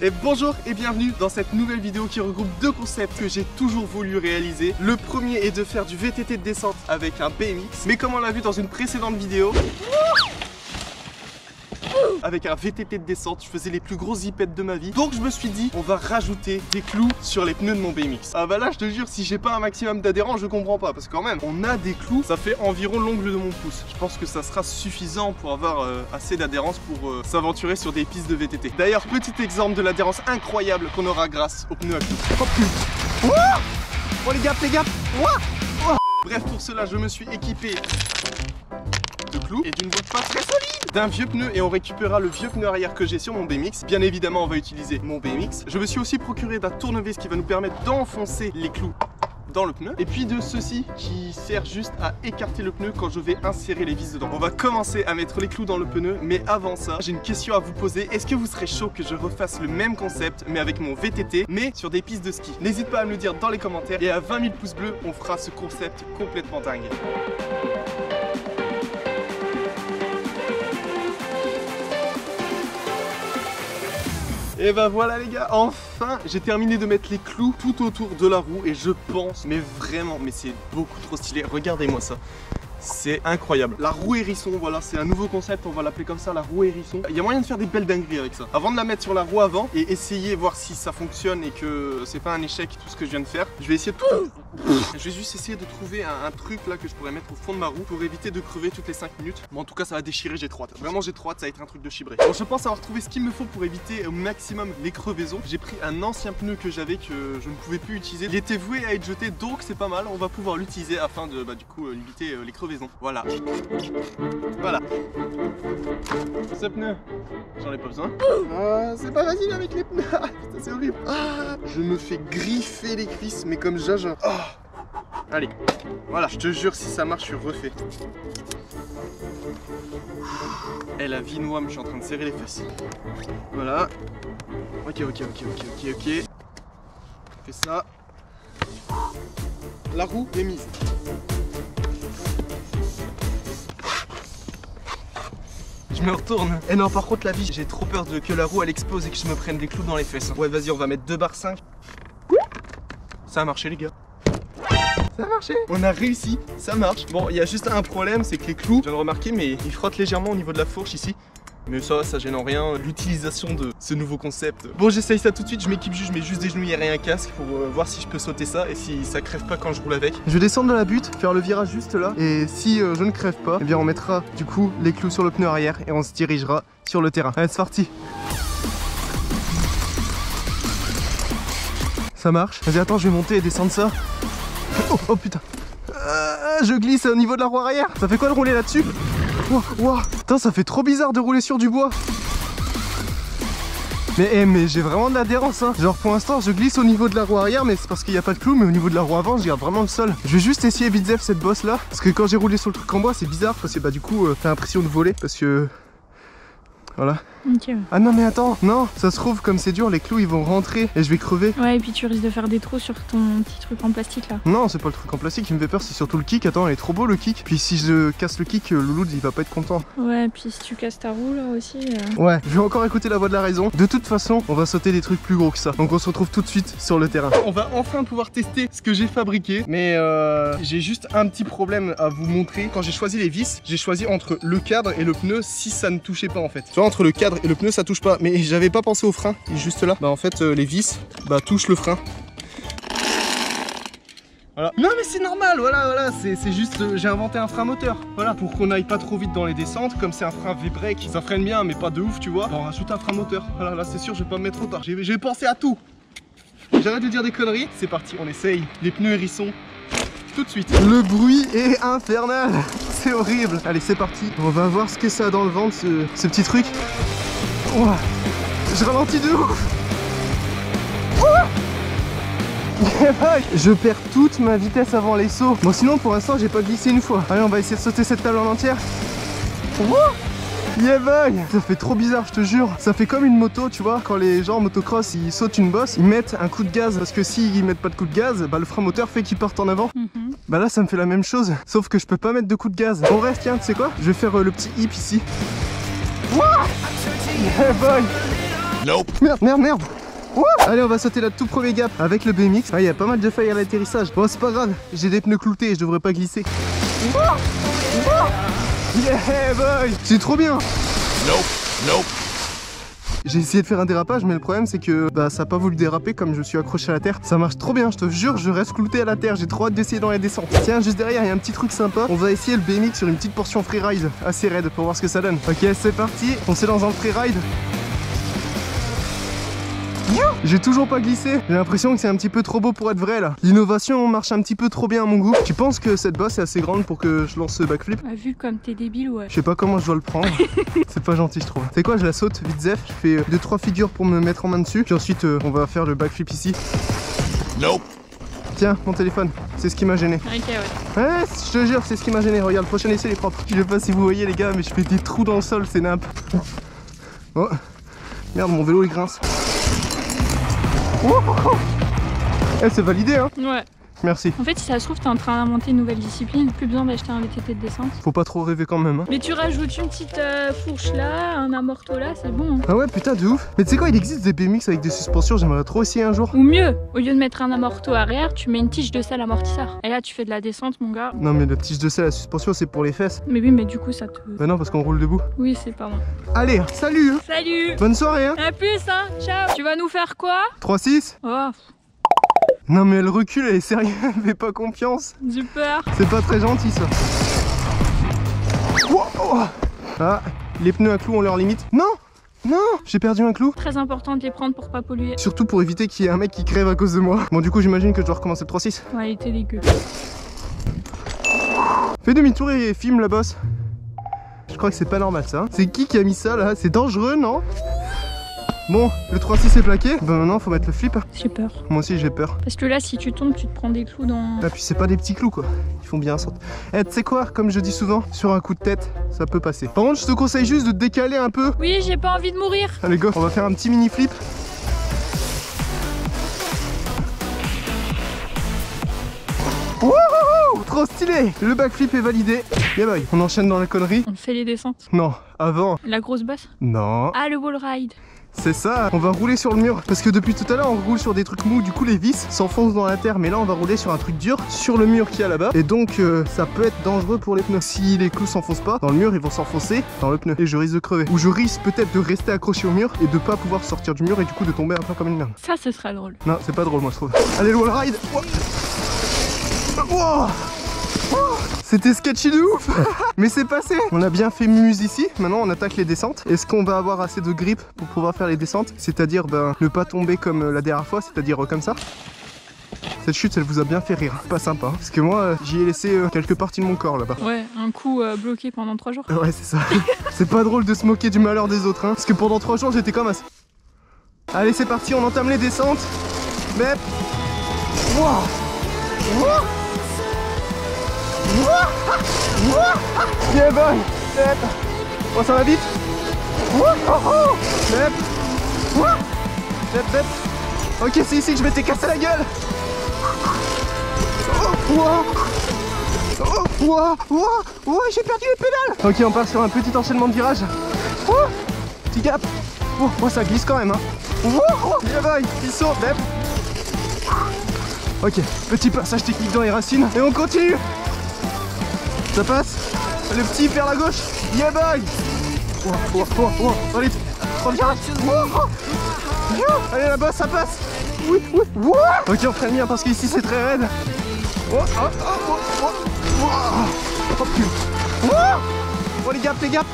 Et bonjour et bienvenue dans cette nouvelle vidéo qui regroupe deux concepts que j'ai toujours voulu réaliser. Le premier est de faire du VTT de descente avec un BMX, mais comme on l'a vu dans une précédente vidéo, avec un VTT de descente, je faisais les plus grosses zipettes de ma vie. Donc je me suis dit, on va rajouter des clous sur les pneus de mon BMX. Ah bah là, je te jure, si j'ai pas un maximum d'adhérents, je comprends pas. Parce que quand même, on a des clous, ça fait environ l'ongle de mon pouce. Je pense que ça sera suffisant pour avoir assez d'adhérence pour s'aventurer sur des pistes de VTT. D'ailleurs, petit exemple de l'adhérence incroyable qu'on aura grâce aux pneus à clous. Oh putain. Oh les gars, Bref, pour cela, je me suis équipé de clous et d'une boîte pas très solide, d'un vieux pneu, et on récupérera le vieux pneu arrière que j'ai sur mon BMX. Bien évidemment, on va utiliser mon BMX. Je me suis aussi procuré d'un tournevis qui va nous permettre d'enfoncer les clous dans le pneu, et puis de ceci qui sert juste à écarter le pneu quand je vais insérer les vis dedans. On va commencer à mettre les clous dans le pneu, mais avant ça, j'ai une question à vous poser. Est-ce que vous serez chaud que je refasse le même concept mais avec mon VTT, mais sur des pistes de ski? N'hésite pas à me le dire dans les commentaires, et à 20 000 pouces bleus, on fera ce concept complètement dingue. Et bah voilà les gars, enfin j'ai terminé de mettre les clous tout autour de la roue, et je pense, mais vraiment, mais c'est beaucoup trop stylé, regardez-moi ça. C'est incroyable. La roue hérisson, voilà, c'est un nouveau concept, on va l'appeler comme ça, la roue hérisson. Il y a moyen de faire des belles dingueries avec ça. Avant de la mettre sur la roue avant et essayer, voir si ça fonctionne et que c'est pas un échec tout ce que je viens de faire, je vais essayer de tout... Je vais juste essayer de trouver un truc là que je pourrais mettre au fond de ma roue pour éviter de crever toutes les 5 minutes. Bon, en tout cas, ça va déchirer, j'ai trop hâte. Vraiment, j'ai trop hâte, ça va être un truc de chibré. Bon, je pense avoir trouvé ce qu'il me faut pour éviter au maximum les crevaisons. J'ai pris un ancien pneu que j'avais que je ne pouvais plus utiliser. Il était voué à être jeté, donc c'est pas mal. On va pouvoir l'utiliser afin de, du coup, limiter les crevaisons. Voilà. Voilà. Ce pneu, j'en ai pas besoin. Ah, c'est pas facile avec les pneus. Ah, putain, c'est horrible. Ah, je me fais griffer les cuisses, mais comme Jaja. Ah. Allez, voilà, je te jure, si ça marche, je suis refait. Eh, la vie noire, je suis en train de serrer les fesses. Voilà. Ok. Fais ça. La roue est mise. Je me retourne. Et non, par contre, la vie, j'ai trop peur que la roue elle explose et que je me prenne des clous dans les fesses. Ouais, vas-y, on va mettre 2 barres 5. Ça a marché, les gars. Ça a marché. On a réussi, ça marche. Bon, il y a juste un problème, c'est que les clous, je viens de remarquer, mais ils frottent légèrement au niveau de la fourche ici. Mais ça gêne en rien, l'utilisation de ce nouveau concept. Bon, j'essaye ça tout de suite, je m'équipe juste, je mets juste des genouillères et un casque pour voir si je peux sauter ça et si ça crève pas quand je roule avec. Je vais descendre de la butte, faire le virage juste là, et si je ne crève pas, eh bien on mettra du coup les clous sur le pneu arrière et on se dirigera sur le terrain. Allez, c'est parti. Ça marche. Vas-y, attends, je vais monter et descendre ça. Oh putain. Je glisse au niveau de la roue arrière. Ça fait quoi de rouler là-dessus? Wow. Putain, ça fait trop bizarre de rouler sur du bois. Mais j'ai vraiment de l'adhérence hein. Genre pour l'instant je glisse au niveau de la roue arrière, mais c'est parce qu'il n'y a pas de clous, mais au niveau de la roue avant je garde vraiment le sol. Je vais juste essayer vite fait cette bosse là, parce que quand j'ai roulé sur le truc en bois c'est bizarre, parce que du coup t'as l'impression de voler, parce que... Voilà. Okay. Ah non mais attends, non, ça se trouve comme c'est dur, les clous ils vont rentrer et je vais crever. Ouais, et puis tu risques de faire des trous sur ton petit truc en plastique là. Non, c'est pas le truc en plastique qui me fait peur, c'est surtout le kick. Attends, il est trop beau le kick. Puis si je casse le kick, Louloud il va pas être content. Ouais, puis si tu casses ta roue là aussi. Ouais, je vais encore écouter la voix de la raison. De toute façon, on va sauter des trucs plus gros que ça. Donc on se retrouve tout de suite sur le terrain. On va enfin pouvoir tester ce que j'ai fabriqué. Mais j'ai juste un petit problème à vous montrer. Quand j'ai choisi les vis, j'ai choisi entre le cadre et le pneu si ça ne touchait pas en fait. Tu vois, entre le cadre et le pneu ça touche pas. Mais j'avais pas pensé au frein, il est juste là. Bah en fait les vis touchent le frein. Voilà. Non mais c'est normal, voilà, c'est juste, j'ai inventé un frein moteur. Voilà, pour qu'on aille pas trop vite dans les descentes, comme c'est un frein V-brake, ça freine bien mais pas de ouf tu vois. Bon, on rajoute un frein moteur, voilà, là c'est sûr je vais pas me mettre trop tard, j'ai pensé à tout. J'arrête de dire des conneries, c'est parti, on essaye les pneus hérissons tout de suite. Le bruit est infernal, c'est horrible. Allez c'est parti, on va voir ce que ça a dans le ventre ce petit truc. Oh, je ralentis de ouf. Je perds toute ma vitesse avant les sauts. Bon sinon pour l'instant j'ai pas glissé une fois. Allez on va essayer de sauter cette table en entière. Yeah boy. Ça fait trop bizarre je te jure. Ça fait comme une moto tu vois. Quand les gens en motocross ils sautent une bosse, ils mettent un coup de gaz. Parce que s'ils mettent pas de coup de gaz, le frein moteur fait qu'ils partent en avant. Bah là ça me fait la même chose. Sauf que je peux pas mettre de coup de gaz. Bon bref tiens tu sais quoi, je vais faire le petit hip ici. Yeah boy. Merde. Ouah. Allez, on va sauter notre tout premier gap avec le BMX. Ah, il y a pas mal de failles à l'atterrissage. Bon, c'est pas grave, j'ai des pneus cloutés et je devrais pas glisser. Yeah boy, c'est trop bien. J'ai essayé de faire un dérapage, mais le problème c'est que ça a pas voulu déraper comme je suis accroché à la terre. Ça marche trop bien, je te jure, je reste clouté à la terre. J'ai trop hâte d'essayer dans les descentes. Tiens, juste derrière, il y a un petit truc sympa. On va essayer le BMX sur une petite portion freeride assez raide pour voir ce que ça donne. Ok, c'est parti, on s'élance dans le freeride. J'ai toujours pas glissé. J'ai l'impression que c'est un petit peu trop beau pour être vrai là. L'innovation marche un petit peu trop bien à mon goût. Tu penses que cette bosse est assez grande pour que je lance ce backflip? Vu comme t'es débile, ouais. Je sais pas comment je dois le prendre. C'est pas gentil, je trouve. C'est quoi, je la saute vite zef. Je fais 2-3 figures pour me mettre en main dessus. Puis ensuite on va faire le backflip ici. Tiens, mon téléphone, c'est ce qui m'a gêné. Ok, ouais. Ouais, je te jure, c'est ce qui m'a gêné. Regarde, le prochain essai il est propre. Je sais pas si vous voyez les gars, mais je fais des trous dans le sol, c'est nimp. Oh, merde, mon vélo il grince. Eh, c'est validé hein. Ouais. Merci. En fait, si ça se trouve, t'es en train d'inventer une nouvelle discipline. Plus besoin d'acheter un VTT de descente. Faut pas trop rêver quand même hein. Mais tu rajoutes une petite fourche là, un amorto là, c'est bon. Hein. Ah ouais, putain, de ouf. Mais tu sais quoi, il existe des BMX avec des suspensions, j'aimerais trop essayer un jour. Ou mieux, au lieu de mettre un amorto arrière, tu mets une tige de selle amortisseur. Et là, tu fais de la descente, mon gars. Non mais la tige de selle, la suspension, c'est pour les fesses. Mais oui, mais du coup, ça te... Bah non, parce qu'on roule debout. Oui, c'est pas bon. Allez, salut hein. Salut. Bonne soirée hein. À plus, hein. Ciao. Tu vas nous faire quoi? 3-6. Oh, Non mais elle recule, elle est sérieuse, elle fait pas confiance. super. C'est pas très gentil ça. Wow. Ah, les pneus à clous ont leur limite. Non, j'ai perdu un clou. Très important de les prendre pour pas polluer. Surtout pour éviter qu'il y ait un mec qui crève à cause de moi. Bon du coup j'imagine que je dois recommencer le 3-6. Ouais, il était dégueu. Fais demi-tour et filme la bosse. Je crois que c'est pas normal ça. C'est qui a mis ça là? C'est dangereux non? Bon, le 3-6 est plaqué. Bah maintenant faut mettre le flip. J'ai peur. Moi aussi j'ai peur. Parce que là, si tu tombes, tu te prends des clous dans... Ah puis c'est pas des petits clous quoi. Ils font bien sorte. Eh tu sais quoi, comme je dis souvent, sur un coup de tête, ça peut passer. Par contre je te conseille juste de te décaler un peu. Oui, j'ai pas envie de mourir. Allez go, on va faire un petit mini flip. Wouhou, trop stylé. Le backflip est validé. Yeah boy, on enchaîne dans la connerie. On fait les descentes. Non, avant. La grosse bosse. Non. Ah, le wall ride. C'est ça, on va rouler sur le mur. Parce que depuis tout à l'heure on roule sur des trucs mous, du coup les vis s'enfoncent dans la terre. Mais là on va rouler sur un truc dur, sur le mur qui est là-bas. Et donc ça peut être dangereux pour les pneus. Si les clous s'enfoncent pas dans le mur, ils vont s'enfoncer dans le pneu. Et je risque de crever. Ou je risque peut-être de rester accroché au mur et de pas pouvoir sortir du mur et du coup de tomber un peu comme une merde. Ça, ce serait drôle. Non, c'est pas drôle moi je trouve. Allez le wall ride. Wow. C'était sketchy de ouf. Mais c'est passé. On a bien fait muse ici. Maintenant on attaque les descentes. Est-ce qu'on va avoir assez de grip pour pouvoir faire les descentes? C'est-à-dire ne pas tomber comme la dernière fois, c'est-à-dire comme ça. Cette chute elle vous a bien fait rire. Pas sympa hein. Parce que moi j'y ai laissé quelques parties de mon corps là-bas. Ouais, un coup bloqué pendant 3 jours. Ouais c'est ça. C'est pas drôle de se moquer du malheur des autres hein. Parce que pendant 3 jours j'étais comme ça. Allez c'est parti, on entame les descentes. Bep. Wow. Wow. Yeah boy. Bep. Oh ça va vite. Bep. Bep bep. Ok c'est ici que je m'étais cassé la gueule. J'ai perdu les pédales. Ok on part sur un petit enchaînement de virages. Petit gap. Ça glisse quand même hein. Yeah boy. Petit saut. Bep. Ok, petit passage technique dans les racines. Et on continue. Ça passe. Le petit vers la gauche. Yeah boy. Allez, 3 virages. Allez la bosse, ça passe. Oui. Ok, on freine bien parce qu'ici c'est très raide. Les gaps.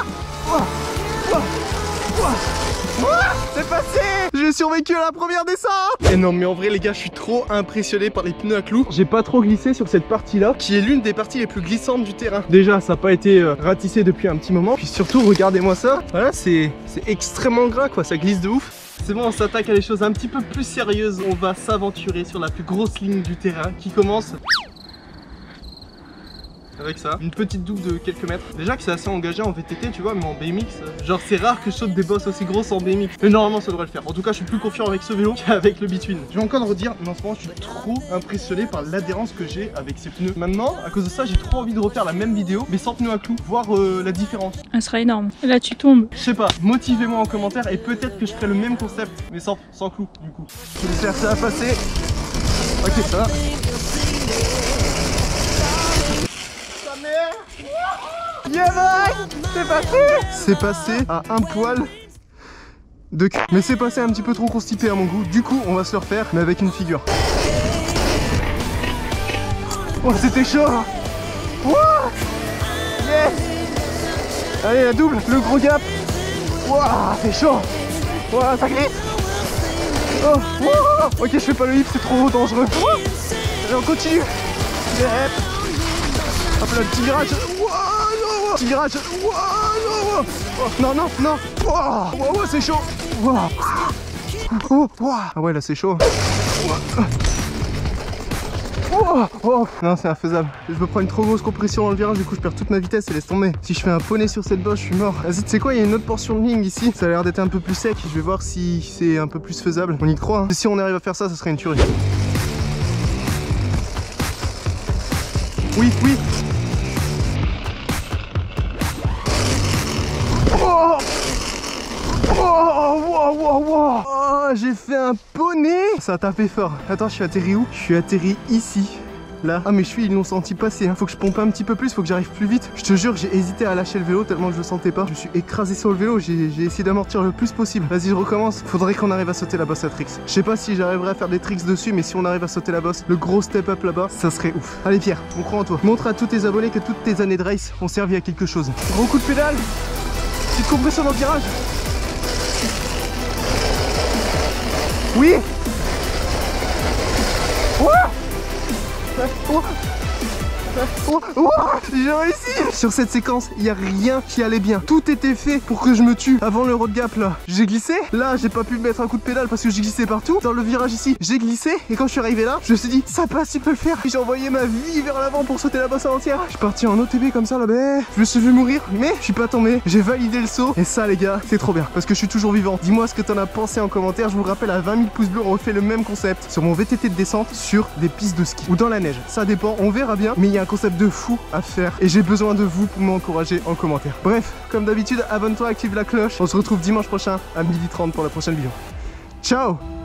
C'est passé. J'ai survécu à la première descente. Et non mais en vrai les gars je suis trop impressionné par les pneus à clous. J'ai pas trop glissé sur cette partie là qui est l'une des parties les plus glissantes du terrain. Déjà ça n'a pas été ratissé depuis un petit moment. Puis surtout regardez-moi ça. Voilà c'est extrêmement gras quoi, ça glisse de ouf. C'est bon, on s'attaque à des choses un petit peu plus sérieuses. On va s'aventurer sur la plus grosse ligne du terrain qui commence avec ça, une petite double de quelques mètres. Déjà que c'est assez engagé en VTT, tu vois, mais en BMX, genre c'est rare que je saute des bosses aussi grosses en BMX. Mais normalement ça devrait le faire. En tout cas, je suis plus confiant avec ce vélo qu'avec le Between. Je vais encore redire, mais en ce moment, je suis trop impressionné par l'adhérence que j'ai avec ces pneus. Maintenant, à cause de ça, j'ai trop envie de refaire la même vidéo, mais sans pneus à clous, voir la différence. Elle sera énorme. Là, tu tombes. Je sais pas, motivez-moi en commentaire et peut-être que je ferai le même concept, mais sans clous du coup. J'espère que ça va passer. Ok, ça va. Yeah mec, c'est passé. C'est passé à un poil de cul. Mais c'est passé un petit peu trop constipé à mon goût. Du coup, on va se le refaire, mais avec une figure. Oh, c'était chaud. Wow. Yes. Allez, la double, le gros gap. Wow, c'est chaud. Wow, ça glisse. Oh, wow. Ok, je fais pas le hip, c'est trop dangereux. Allez, on continue. Yep. Hop là, le petit virage. Wow, petit virage. Wow, non, non, non. Wow, wow, c'est chaud. Wow. Oh, wow. Ah ouais, là, c'est chaud. Oh, non, c'est infaisable. Je me prends une trop grosse compression dans le virage, du coup je perds toute ma vitesse et laisse tomber. Si je fais un poney sur cette bosse, je suis mort. Vas-y, tu sais quoi, il y a une autre portion de ligne ici. Ça a l'air d'être un peu plus sec. Je vais voir si c'est un peu plus faisable. On y croit, hein. Si on arrive à faire ça, ça serait une tuerie. Oui, oui. Oh, wow. Oh, j'ai fait un poney. Ça a tapé fort. Attends, je suis atterri où? Je suis atterri ici. Là. Ah mais je suis, ils l'ont senti passer, hein. Faut que je pompe un petit peu plus, faut que j'arrive plus vite. Je te jure, j'ai hésité à lâcher le vélo tellement que je le sentais pas. Je me suis écrasé sur le vélo, j'ai essayé d'amortir le plus possible. Vas-y, je recommence. Faudrait qu'on arrive à sauter la bosse à tricks. Je sais pas si j'arriverai à faire des tricks dessus, mais si on arrive à sauter la bosse, le gros step up là-bas, ça serait ouf. Allez Pierre, on croit en toi. Montre à tous tes abonnés que toutes tes années de race ont servi à quelque chose. Gros coup de pédale. Petite compression dans le virage. Oui. J'ai réussi. Sur cette séquence, il n'y a rien qui allait bien. Tout était fait pour que je me tue. Avant le road gap là, j'ai glissé. Là, j'ai pas pu mettre un coup de pédale parce que j'ai glissé partout. Dans le virage ici, j'ai glissé. Et quand je suis arrivé là, je me suis dit, ça passe, tu peux le faire. J'ai envoyé ma vie vers l'avant pour sauter la bosse à entière. Je suis parti en OTB comme ça là-bas. Je me suis vu mourir, mais je suis pas tombé. J'ai validé le saut. Et ça, les gars, c'est trop bien parce que je suis toujours vivant. Dis-moi ce que t'en as pensé en commentaire. Je vous rappelle, à 20 000 pouces bleus, on refait le même concept sur mon VTT de descente sur des pistes de ski ou dans la neige. Ça dépend, on verra bien. Mais il y a un concept de fou à faire et j'ai besoin de vous pour m'encourager en commentaire. Bref, comme d'habitude, abonne-toi, active la cloche. On se retrouve dimanche prochain à 12h30 pour la prochaine vidéo. Ciao.